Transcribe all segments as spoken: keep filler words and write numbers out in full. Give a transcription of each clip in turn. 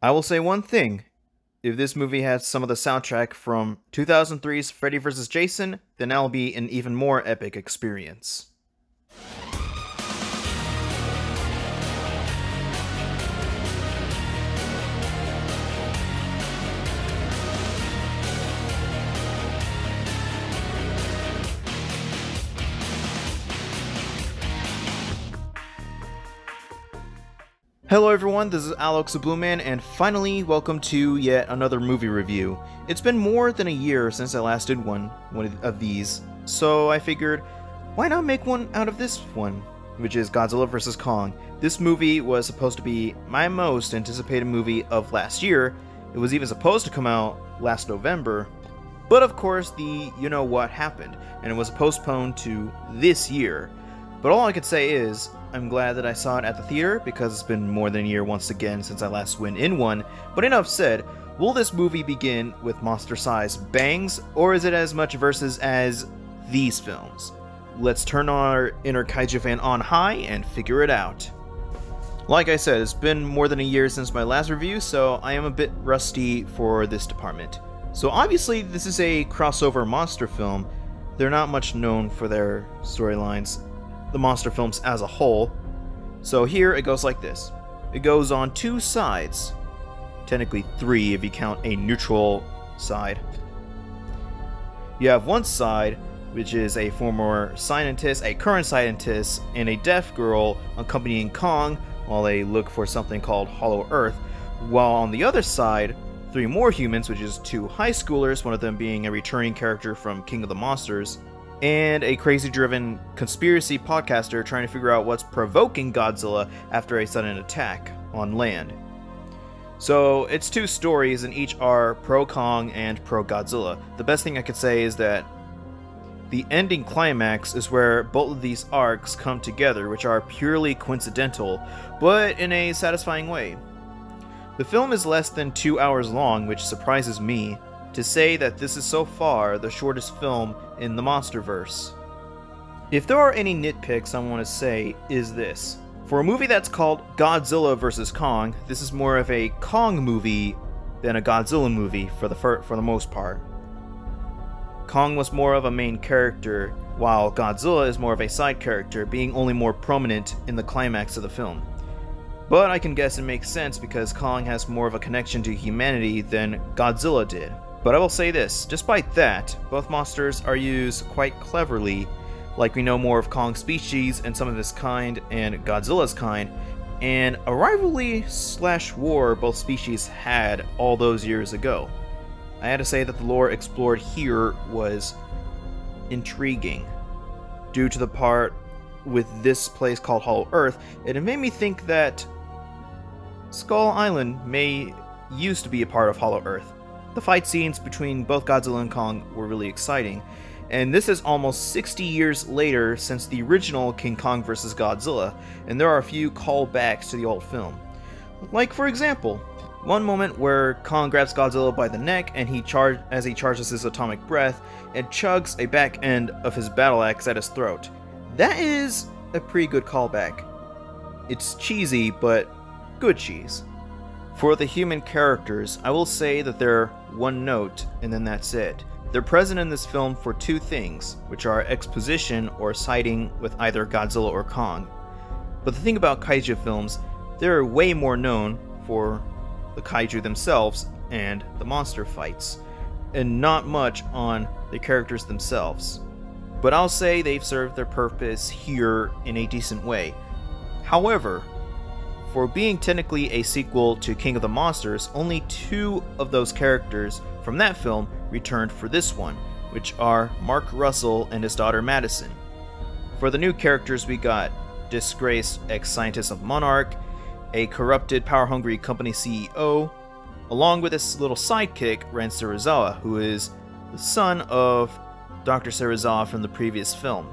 I will say one thing. If this movie has some of the soundtrack from two thousand three's Freddy versus. Jason, then that'll be an even more epic experience. Hello everyone, this is Alex the Blue Man, and finally welcome to yet another movie review. It's been more than a year since I last did one, one of these, so I figured, why not make one out of this one, which is Godzilla versus. Kong. This movie was supposed to be my most anticipated movie of last year. It was even supposed to come out last November, but of course the you-know-what happened, and it was postponed to this year. But all I could say is, I'm glad that I saw it at the theater, because it's been more than a year once again since I last went in one. But enough said, will this movie begin with monster-sized bangs, or is it as much versus as these films? Let's turn our inner kaiju fan on high and figure it out. Like I said, it's been more than a year since my last review, so I am a bit rusty for this department. So obviously this is a crossover monster film. They're not much known for their storylines, the monster films as a whole. So here it goes like this. It goes on two sides. Technically three if you count a neutral side. You have one side, which is a former scientist, a current scientist, and a deaf girl accompanying Kong while they look for something called Hollow Earth. While on the other side, three more humans, which is two high schoolers, one of them being a returning character from King of the Monsters, and a crazy-driven conspiracy podcaster trying to figure out what's provoking Godzilla after a sudden attack on land. So it's two stories, and each are pro-Kong and pro-Godzilla. The best thing I could say is that the ending climax is where both of these arcs come together, which are purely coincidental, but in a satisfying way. The film is less than two hours long, which surprises me, to say that this is so far the shortest film in the MonsterVerse. If there are any nitpicks I want to say, is this. For a movie that's called Godzilla versus. Kong, this is more of a Kong movie than a Godzilla movie for the, for, for the most part. Kong was more of a main character, while Godzilla is more of a side character, being only more prominent in the climax of the film. But I can guess it makes sense because Kong has more of a connection to humanity than Godzilla did. But I will say this, despite that, both monsters are used quite cleverly, like we know more of Kong's species and some of his kind and Godzilla's kind, and a rivalry slash war both species had all those years ago. I had to say that the lore explored here was intriguing, due to the part with this place called Hollow Earth, and it made me think that Skull Island may used to be a part of Hollow Earth. The fight scenes between both Godzilla and Kong were really exciting, and this is almost sixty years later since the original King Kong versus. Godzilla, and there are a few callbacks to the old film. Like, for example, one moment where Kong grabs Godzilla by the neck and he char as he charges his atomic breath and chugs a back end of his battle axe at his throat. That is a pretty good callback. It's cheesy, but good cheese. For the human characters, I will say that they're one note, and then that's it. They're present in this film for two things, which are exposition or siding with either Godzilla or Kong. But the thing about kaiju films, they're way more known for the kaiju themselves and the monster fights, and not much on the characters themselves. But I'll say they've served their purpose here in a decent way. However, for being technically a sequel to King of the Monsters, only two of those characters from that film returned for this one, which are Mark Russell and his daughter Madison. For the new characters, we got disgraced ex-scientist of Monarch, a corrupted power-hungry company C E O, along with his little sidekick, Ren Serizawa, who is the son of Doctor Serizawa from the previous film.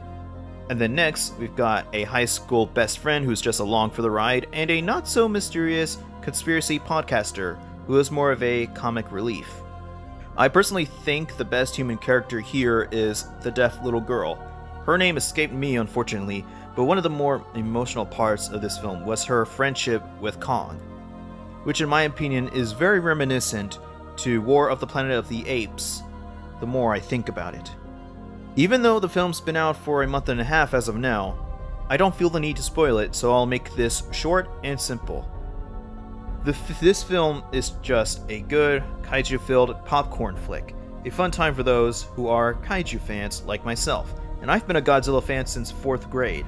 And then next, we've got a high school best friend who's just along for the ride, and a not-so-mysterious conspiracy podcaster who is more of a comic relief. I personally think the best human character here is the deaf little girl. Her name escaped me, unfortunately, but one of the more emotional parts of this film was her friendship with Kong. which in my opinion is very reminiscent to War of the Planet of the Apes, the more I think about it. Even though the film's been out for a month and a half as of now, I don't feel the need to spoil it, so I'll make this short and simple. The f this film is just a good, kaiju-filled popcorn flick, a fun time for those who are kaiju fans like myself, and I've been a Godzilla fan since fourth grade.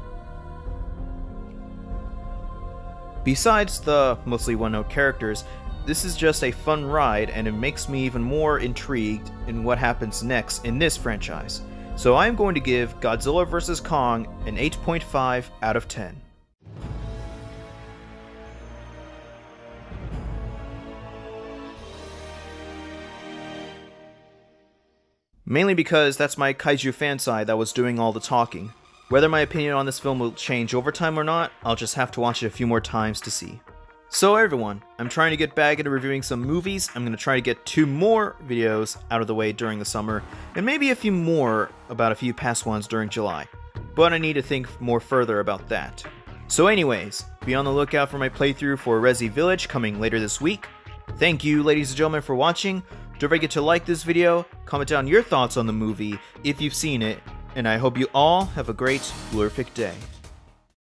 Besides the mostly one-note characters, this is just a fun ride, and it makes me even more intrigued in what happens next in this franchise. So I'm going to give Godzilla versus. Kong an eight point five out of ten. Mainly because that's my kaiju fan side that was doing all the talking. Whether my opinion on this film will change over time or not, I'll just have to watch it a few more times to see. So everyone, I'm trying to get back into reviewing some movies. I'm going to try to get two more videos out of the way during the summer, and maybe a few more about a few past ones during July. But I need to think more further about that. So anyways, be on the lookout for my playthrough for Resi Village coming later this week. Thank you ladies and gentlemen for watching. Don't forget to like this video, comment down your thoughts on the movie if you've seen it, and I hope you all have a great, glorific day.